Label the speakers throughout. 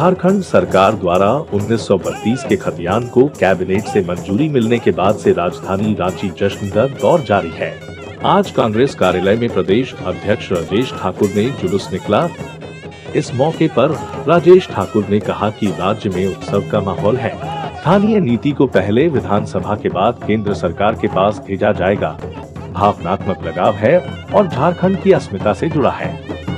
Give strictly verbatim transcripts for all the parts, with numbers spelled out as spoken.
Speaker 1: झारखंड सरकार द्वारा उन्नीस सौ बत्तीस के खतियान को कैबिनेट से मंजूरी मिलने के बाद से राजधानी रांची जश्न का दौर जारी है। आज कांग्रेस कार्यालय में प्रदेश अध्यक्ष राजेश ठाकुर ने जुलूस निकला। इस मौके पर राजेश ठाकुर ने कहा कि राज्य में उत्सव का माहौल है। स्थानीय नीति को पहले विधानसभा के बाद केंद्र सरकार के पास भेजा जाएगा। भावनात्मक लगाव है और झारखंड की अस्मिता से जुड़ा है।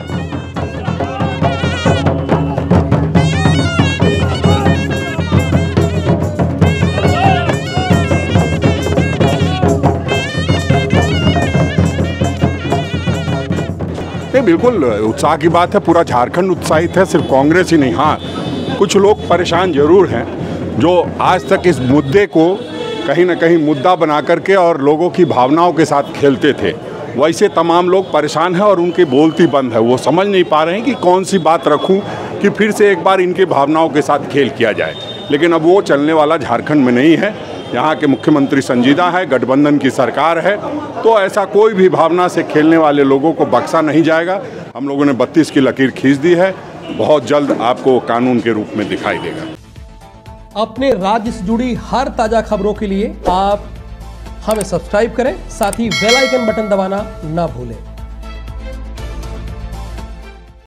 Speaker 2: बिल्कुल उत्साह की बात है। पूरा झारखंड उत्साहित है, सिर्फ कांग्रेस ही नहीं। हाँ, कुछ लोग परेशान जरूर हैं जो आज तक इस मुद्दे को कहीं ना कहीं मुद्दा बना करके और लोगों की भावनाओं के साथ खेलते थे। वैसे तमाम लोग परेशान हैं और उनकी बोलती बंद है। वो समझ नहीं पा रहे हैं कि कौन सी बात रखूं कि फिर से एक बार इनकी भावनाओं के साथ खेल किया जाए। लेकिन अब वो चलने वाला झारखंड में नहीं है। यहाँ के मुख्यमंत्री संजीदा है, गठबंधन की सरकार है, तो ऐसा कोई भी भावना से खेलने वाले लोगों को बख्शा नहीं जाएगा। हम लोगों ने बत्तीस की लकीर खींच दी है। बहुत जल्द आपको कानून के रूप में दिखाई देगा।
Speaker 3: अपने राज्य से जुड़ी हर ताजा खबरों के लिए आप हमें सब्सक्राइब करें, साथ ही बेल आइकन बटन दबाना ना भूलें।